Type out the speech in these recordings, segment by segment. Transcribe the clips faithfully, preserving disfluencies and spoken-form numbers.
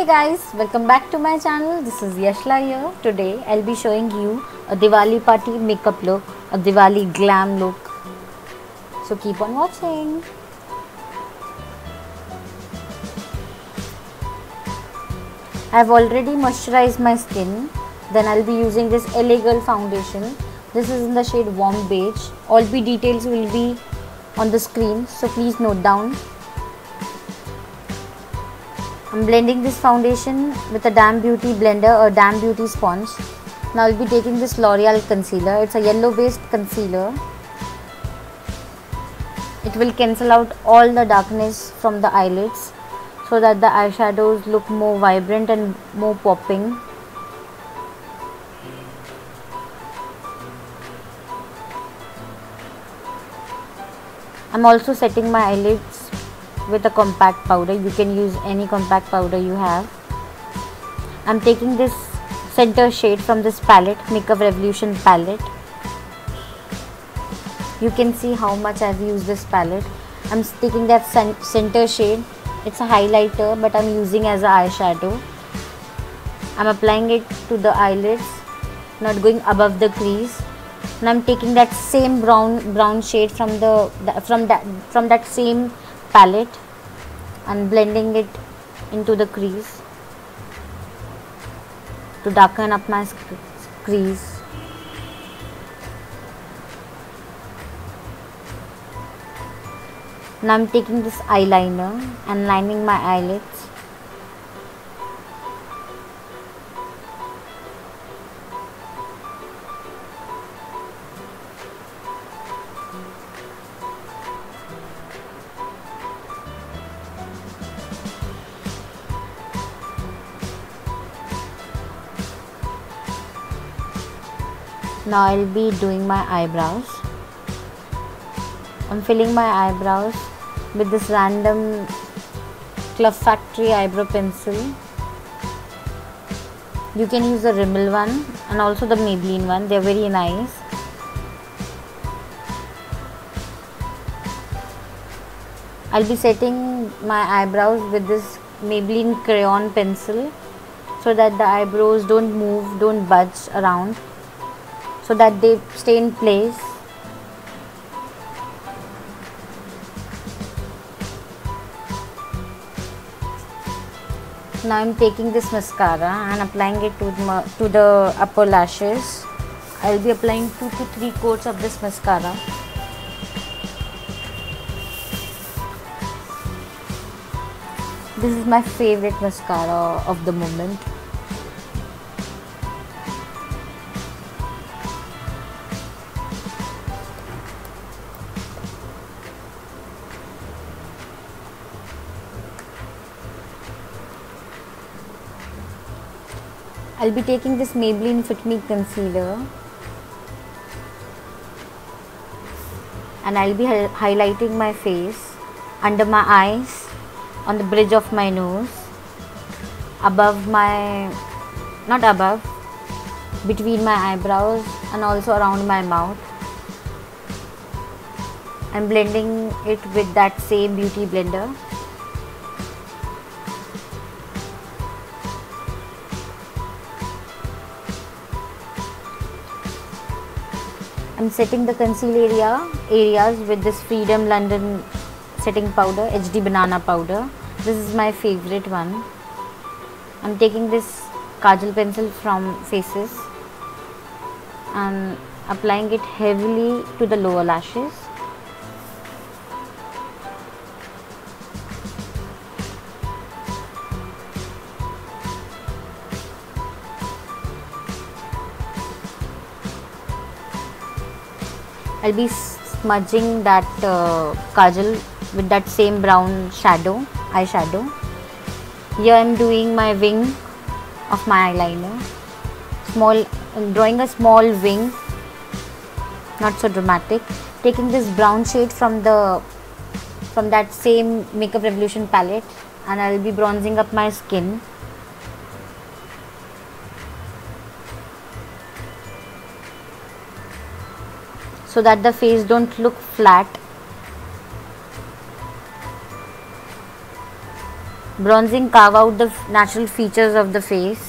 Hey guys, welcome back to my channel. This is Yashla here. Today I'll be showing you a Diwali party makeup look, a Diwali glam look. So keep on watching. I've already moisturized my skin. Then I'll be using this L A Girl foundation. This is in the shade warm beige. All the details will be on the screen, so please note down. I'm blending this foundation with a Damn Beauty blender or Damn Beauty sponge. Now I'll be taking this L'Oreal concealer. It's a yellow based concealer. It will cancel out all the darkness from the eyelids so that the eyeshadows look more vibrant and more popping. I'm also setting my eyelids with a compact powder. You can use any compact powder you have. I'm taking this center shade from this palette, Makeup Revolution palette. You can see how much I've used this palette. I'm taking that center shade. It's a highlighter, but I'm using as an eyeshadow. I'm applying it to the eyelids, not going above the crease. And I'm taking that same brown brown shade from the from that from that same palette and blending it into the crease to darken up my crease. Now I'm taking this eyeliner and lining my eyelids. Now I'll be doing my eyebrows. I'm filling my eyebrows with this random Club Factory eyebrow pencil. You can use the Rimmel one and also the Maybelline one. They're very nice. I'll be setting my eyebrows with this Maybelline crayon pencil so that the eyebrows don't move, don't budge around, so that they stay in place. Now I'm taking this mascara and applying it to the, to the upper lashes. I'll be applying two to three coats of this mascara. This is my favorite mascara of the moment. I'll be taking this Maybelline Fit Me concealer and I'll be hi highlighting my face, under my eyes, on the bridge of my nose, above my, not above, between my eyebrows and also around my mouth. I'm blending it with that same beauty blender. I'm setting the conceal area areas with this Freedom London setting powder, H D banana powder. This is my favorite one. I'm taking this kajal pencil from Faces and applying it heavily to the lower lashes. I'll be smudging that uh, kajal with that same brown shadow, eyeshadow. Here I'm doing my wing of my eyeliner. Small, drawing a small wing, not so dramatic. Taking this brown shade from the from that same Makeup Revolution palette, and I'll be bronzing up my skin. So that the face don't look flat. bronzing carve out the natural features of the face.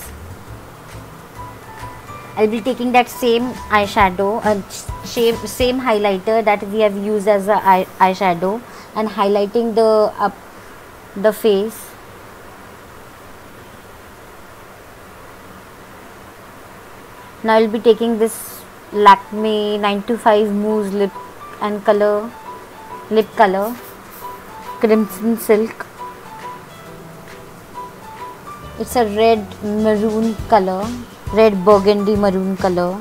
I'll be taking that same eyeshadow and uh, same, same highlighter that we have used as a eye, eyeshadow and highlighting the up the face. Now I'll be taking this Lakme nine two five Mousse lip and color lip color Crimson Silk. It's a red maroon color, red burgundy maroon color.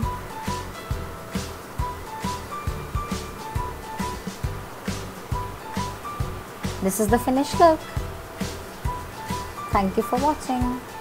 This is the finished look. Thank you for watching.